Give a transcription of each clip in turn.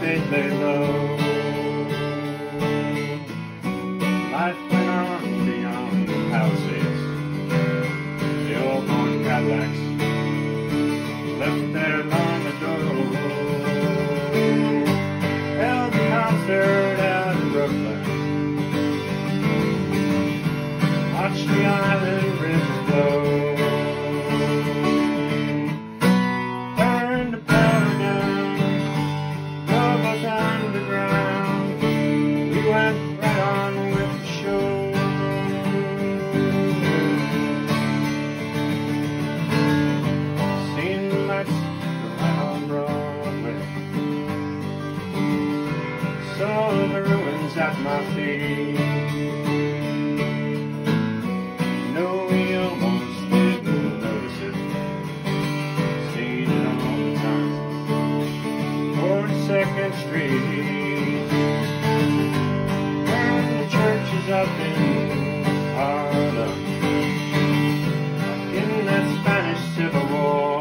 they'd lay low. Life went on beyond the Palisades. The old Morton Cadillacs left there long ago. Held a concert out in Brooklyn. Watched the island rivers flow. Saw the ruins at my feet. No, we almost didn't notice it. Seen it all the time. 42nd Street. And the churches up in Harlem, in that Spanish Civil War.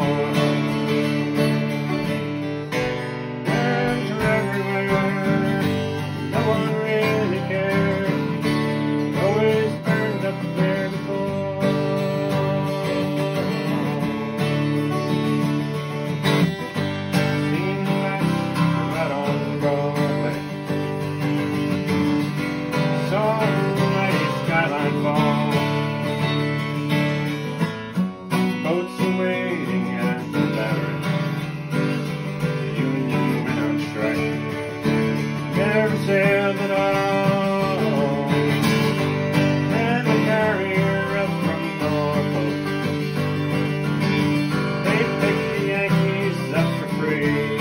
Boats are waiting at the Battery. The Union went on strike. Never sailed at all. And the carrier up from Norfolk, they picked the Yankees up for free.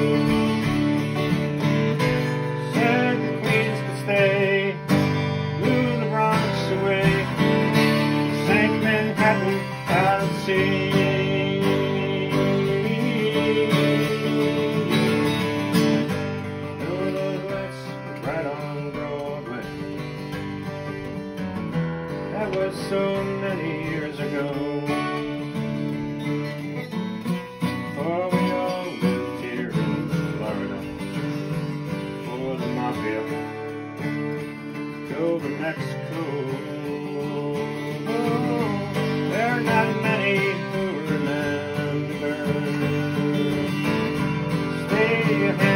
Said the Queens could stay, blew the Bronx away, sank Manhattan out of sea. Those lights right on Broadway. That was so many years ago. For we all lived here in Florida. For the Mafia go to Mexico. There are not many who remember. Stay ahead.